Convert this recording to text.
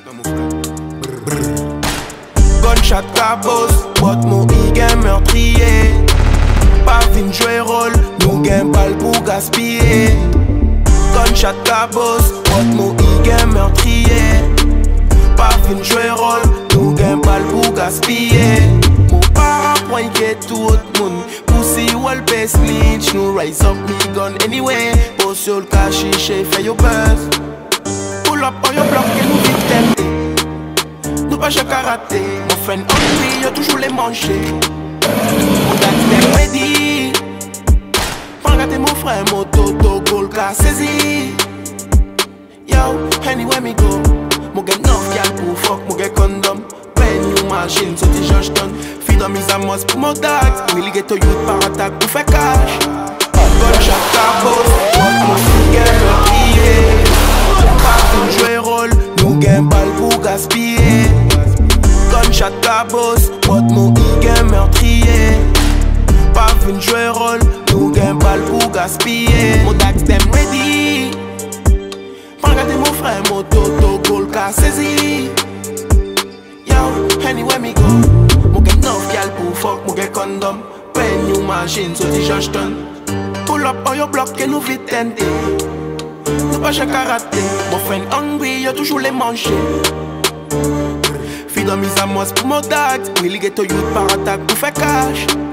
Gunshot cabos, bot mon igen meurtrier. Pas vin jouer rôle, nous gain balle pour gaspiller. Gunshot cabos, bot mon igen meurtrier. Pas vin jouer rôle, nous gain balle pour gaspiller. Mon parapoint qui est tout le monde. Pussy wall best snitch, nous rise up me gun anyway. Post sur le cachiche, fais your buzz. Pull up on your block et nous vite tempté. Nous pas chez karaté, mon friend hungry, y'a toujours les manger. Mon dad them ready. Pas gâter mon frère, mon toto, gold car saisi. Yo, anywhere me go. Mon gars neuf gal pour fuck, mon gars condom. Brand new machine, sorti Georgetown. Feed on mis à mos pour mon dad. Will get to youth par attaque pour faire cash. Gunshot cabos, what mon finger meurtrier. Pas pour jouer rôle, nous gain balle pour gaspiller. Gunshot cabos, what mon igen meurtrier. Pas vin jouer rôle, nous gain balle pour gaspiller. Mon dax them ready. Pas gâter mon frère, mon toto, gold car saisi. Yo, anywhere me go. Mon gars neuf gal pour fuck, mon gars condom. Brand new machine, sorti Georgetown. Pull up on your block et nous vite tenté. Nous pas chez karaté. Mon friend hungry, y'a toujours les manger. Feed on mis à mos pour mon dad. Will get to youth par attaque pour faire cash.